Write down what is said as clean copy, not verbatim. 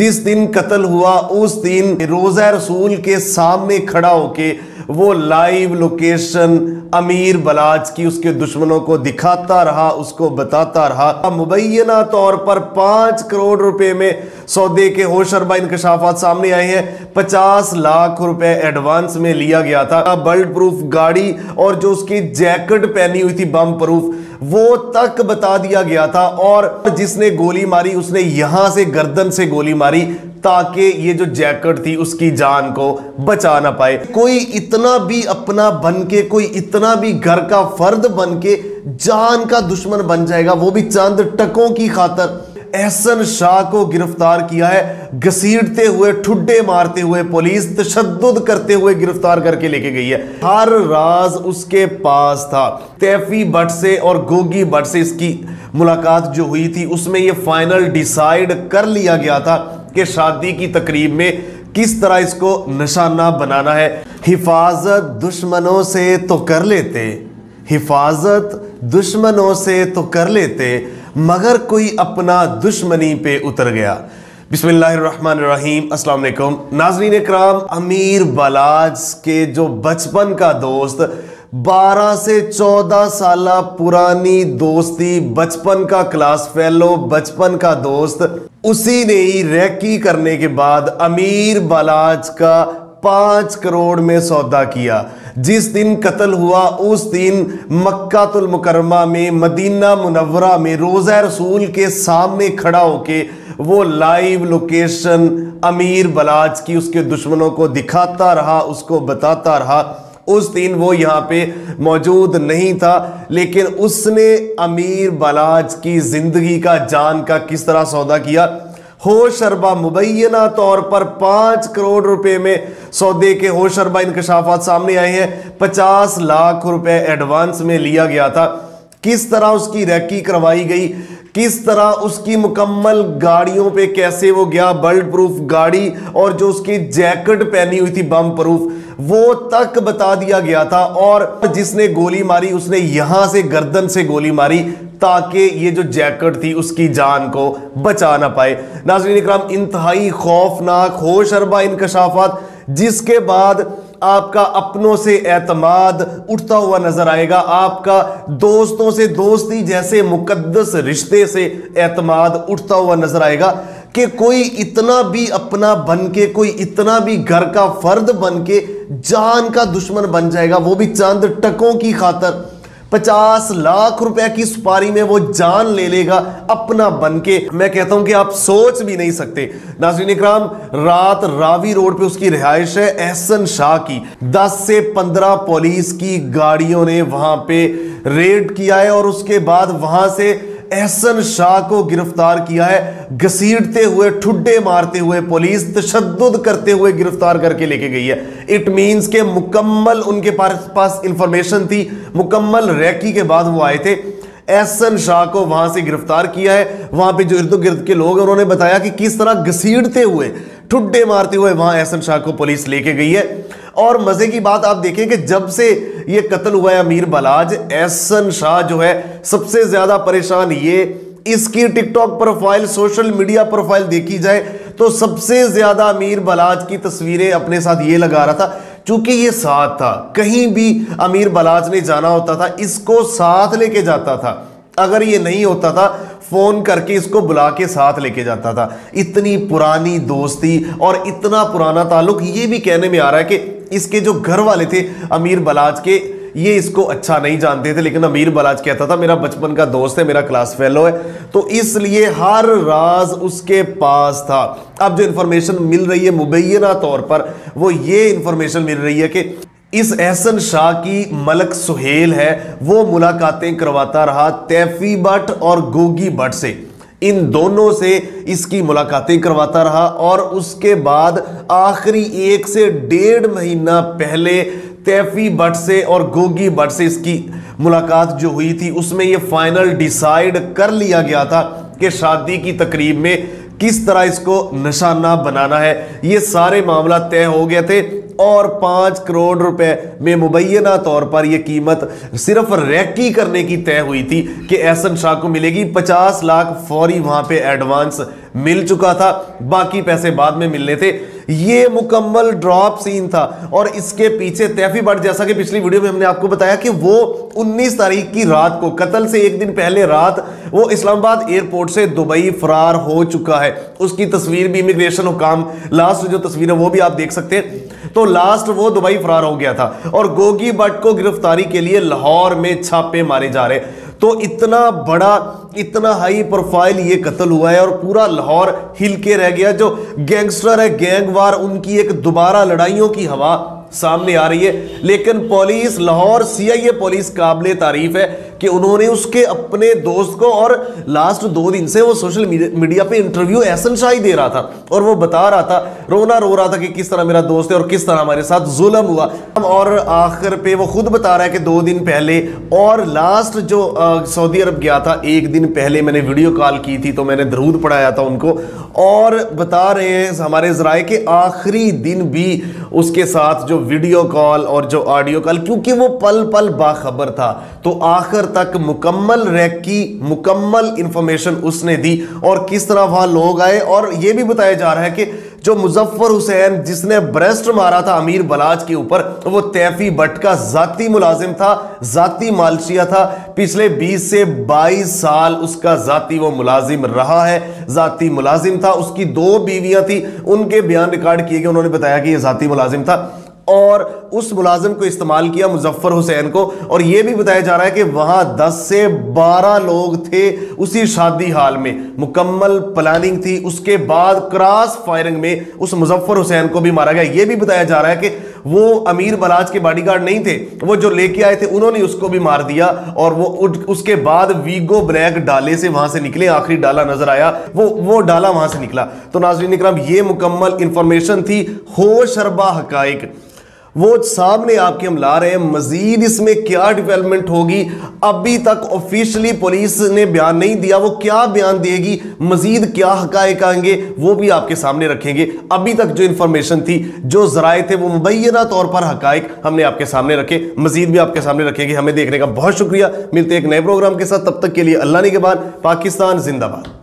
जिस दिन कत्ल हुआ उस दिन रोज़ा रसूल के सामने खड़ा होके वो लाइव लोकेशन अमीर बलाच की उसके दुश्मनों को दिखाता रहा, उसको बताता रहा। मुबैना तौर पर 5 करोड़ रुपए में सौदे के होशरबा इंकशाफात सामने आए हैं। 50 लाख रुपए एडवांस में लिया गया था। बल्ड प्रूफ गाड़ी और जो उसकी जैकेट पहनी हुई थी बम प्रूफ, वो तक बता दिया गया था। और जिसने गोली मारी उसने यहां से गर्दन से गोली मारी ताकि ये जो जैकेट थी उसकी जान को बचा ना पाए। कोई इतना भी अपना बन के, कोई इतना भी घर का फर्द बन के जान का दुश्मन बन जाएगा, वो भी चंद टकों की खातर। एहसन शाह को गिरफ्तार किया है, घसीटते हुए, ठुड्डे मारते हुए पुलिस तशद्दुद करते हुए गिरफ्तार करके लेके गई है। हर राज उसके पास था। तैफी भट्ट से और गोगी भट्ट से इसकी मुलाकात जो हुई थी उसमें यह फाइनल डिसाइड कर लिया गया था कि शादी की तकरीब में किस तरह इसको निशाना बनाना है। हिफाजत दुश्मनों से तो कर लेते, हिफाजत दुश्मनों से तो कर लेते, मगर कोई अपना दुश्मनी पे उतर गया। बिस्मिल्लाहिर्रहमानिर्रहीम, अस्सलाम वालेकुम नाज़रीन इकराम। अमीर बलाच के जो बचपन का दोस्त, 12 से 14 साल पुरानी दोस्ती, बचपन का क्लास फेलो, बचपन का दोस्त, उसी ने ही रैकी करने के बाद अमीर बलाच का 5 करोड़ में सौदा किया। जिस दिन कत्ल हुआ उस दिन मक्कातुल मुकर्रमा में, मदीना मुनव्वरा में रोज़ा रसूल के सामने खड़ा होके वो लाइव लोकेशन अमीर बलाच की उसके दुश्मनों को दिखाता रहा, उसको बताता रहा। उस दिन वो यहाँ पे मौजूद नहीं था, लेकिन उसने अमीर बलाच की जिंदगी का, जान का किस तरह सौदा किया। होशरबा मुबैना तौर पर 5 करोड़ रुपए में सौदे के होशरबा इंकशाफात सामने आए हैं। 50 लाख रुपए एडवांस में लिया गया था। किस तरह उसकी रैकी करवाई गई, किस तरह उसकी मुकम्मल गाड़ियों पे कैसे वो गया, बल्ड प्रूफ गाड़ी और जो उसकी जैकेट पहनी हुई थी बम प्रूफ, वो तक बता दिया गया था। और जिसने गोली मारी उसने यहां से गर्दन से गोली मारी ताकि ये जो जैकेट थी उसकी जान को बचा ना पाए। नाज़रीन इकराम, इंतहाई खौफनाक होशरबा इंकशाफात, जिसके बाद आपका अपनों से एतमाद उठता हुआ नजर आएगा। आपका दोस्तों से दोस्ती जैसे मुकद्दस रिश्ते से एतमाद उठता हुआ नजर आएगा कि कोई इतना भी अपना बन के, कोई इतना भी घर का फर्द बन के जान का दुश्मन बन जाएगा, वो भी चंद टकों की खातर। 50 लाख रुपए की सुपारी में वो जान ले लेगा अपना बन के। मैं कहता हूं कि आप सोच भी नहीं सकते। नाज़रीन इकराम, रात रावी रोड पे उसकी रिहाइश है एहसन शाह की। 10 से 15 पुलिस की गाड़ियों ने वहां पे रेड किया है और उसके बाद वहां से एहसन शाह को गिरफ्तार किया है। घसीटते हुए, ठुड्डे मारते हुए पुलिस तशद्दुद करते हुए गिरफ्तार करके लेके गई है। इट मींस के मुकम्मल उनके पास इंफॉर्मेशन थी, मुकम्मल रैकी के बाद वो आए थे। एहसन शाह को वहां से गिरफ्तार किया है। वहां पे जो इर्द गिर्द के लोग हैं उन्होंने बताया कि किस तरह घसीटते हुए, ठुड्डे मारते हुए वहां एहसन शाह को पुलिस लेके गई है। और मजे की बात आप देखें कि जब से ये कत्ल हुआ है अमीर बलाच, एहसन शाह जो है सबसे ज्यादा परेशान, ये इसकी TikTok profile, social media profile देखी जाए तो सबसे ज्यादा अमीर बलाच की तस्वीरें अपने साथ ये लगा रहा था। चूंकि ये साथ था, कहीं भी अमीर बलाच ने जाना होता था इसको साथ लेके जाता था। अगर ये नहीं होता था फोन करके इसको बुला के साथ लेके जाता था। इतनी पुरानी दोस्ती और इतना पुराना ताल्लुक। ये भी कहने में आ रहा है कि इसके जो घर वाले थे अमीर बलाच के, ये इसको अच्छा नहीं जानते थे, लेकिन अमीर बलाच कहता था मेरा बचपन का दोस्त है, मेरा क्लास फेलो है, तो इसलिए हर राज उसके पास था। अब जो इंफॉर्मेशन मिल रही है मुबैना तौर पर, वो ये इंफॉर्मेशन मिल रही है कि इस एहसन शाह की मलक सुहेल है, वो मुलाकातें करवाता रहा तैफी भट्ट और गोगी भट्ट से। इन दोनों से इसकी मुलाकातें करवाता रहा और उसके बाद आखिरी 1 से 1.5 महीना पहले तैफी भट्ट से और गोगी भट्ट से इसकी मुलाकात जो हुई थी उसमें यह फाइनल डिसाइड कर लिया गया था कि शादी की तकरीब में किस तरह इसको निशाना बनाना है। ये सारे मामला तय हो गए थे और 5 करोड़ रुपए में मुबैना तौर पर यह कीमत सिर्फ रेकी करने की तय हुई थी कि एहसन शाह को मिलेगी। 50 लाख फौरी वहां पे एडवांस मिल चुका था, बाकी पैसे बाद में मिलने थे। ये मुकम्मल ड्रॉप सीन था और इसके पीछे तैफी भट्ट, जैसा कि पिछली वीडियो में हमने आपको बताया कि वो 19 तारीख की रात को, कत्ल से एक दिन पहले रात, वो इस्लामाबाद एयरपोर्ट से दुबई फरार हो चुका है। उसकी तस्वीर भी इमिग्रेशन हुकाम, लास्ट जो तस्वीर है वो भी आप देख सकते हैं। तो लास्ट वो दुबई फरार हो गया था और गोगी भट्ट को गिरफ्तारी के लिए लाहौर में छापे मारे जा रहे। तो इतना बड़ा, इतना हाई प्रोफाइल ये कत्ल हुआ है और पूरा लाहौर हिल के रह गया। जो गैंगस्टर है, गैंगवार, उनकी एक दोबारा लड़ाइयों की हवा सामने आ रही है। लेकिन पुलिस, लाहौर सीआईए पुलिस काबिले तारीफ है कि उन्होंने उसके अपने दोस्त को, और लास्ट 2 दिन से वो सोशल मीडिया पे इंटरव्यू एहसन शाह ही दे रहा था और वो बता रहा था, रोना रो रहा था कि किस तरह मेरा दोस्त है और किस तरह हमारे साथ जुल्म हुआ। और आखिर पे वो खुद बता रहा है कि 2 दिन पहले, और लास्ट जो सऊदी अरब गया था 1 दिन पहले मैंने वीडियो कॉल की थी तो मैंने दरूद पढ़ाया था उनको, और बता रहे हैं हमारे ज़राए के आखिरी दिन भी उसके साथ जो वीडियो कॉल और जो ऑडियो कॉल, क्योंकि वो पल पल बाखबर था, तो आखिर तक मुकम्मल रेकी, मुकम्मल इंफॉर्मेशन उसने दी और किस तरह वहां लोग आए। और यह भी बताया जा रहा है कि जो मुजफ्फर हुसैन जिसने ब्रेस्ट मारा था अमीर बलाच के ऊपर, वो तैफी भट्ट का जाती मुलाजिम था, जाती मालशिया था। पिछले 20 से 22 साल उसका जाती वो मुलाजिम रहा है, जाती मुलाजिम था। उसकी 2 बीवियां थी, उनके बयान रिकॉर्ड किए गए, उन्होंने बताया कि यह जाती मुलाजिम था और उस मुलाजिम को इस्तेमाल किया मुजफ्फर हुसैन को। और यह भी बताया जा रहा है कि वहां 10 से 12 लोग थे उसी शादी हाल में, मुकम्मल प्लानिंग थी। उसके बाद क्रॉस फायरिंग में उस मुजफ्फर हुसैन को भी मारा गया। यह भी बताया जा रहा है कि वो अमीर बलाच के बॉडीगार्ड नहीं थे, वो जो लेके आए थे उन्होंने उसको भी मार दिया। और वो उसके बाद वीगो ब्लैक डाले से वहां से निकले, आखिरी डाला नजर आया, वो डाला वहां से निकला। तो नाज़रीन इकराम, ये मुकम्मल इंफॉर्मेशन थी, होश अरबा हकाइक वो सामने आपके हम ला रहे हैं। मजीद इसमें क्या डेवलपमेंट होगी, अभी तक ऑफिशियली पुलिस ने बयान नहीं दिया, वो क्या बयान देगी, मजीद क्या हकायक आएंगे, वो भी आपके सामने रखेंगे। अभी तक जो इंफॉर्मेशन थी, जो जराए थे, वो मुबैना तौर पर हकायक हमने आपके सामने रखे, मजीद भी आपके सामने रखेंगे। हमें देखने का बहुत शुक्रिया। मिलते हैं एक नए प्रोग्राम के साथ, तब तक के लिए अल्लाह निगहबान। पाकिस्तान जिंदाबाद।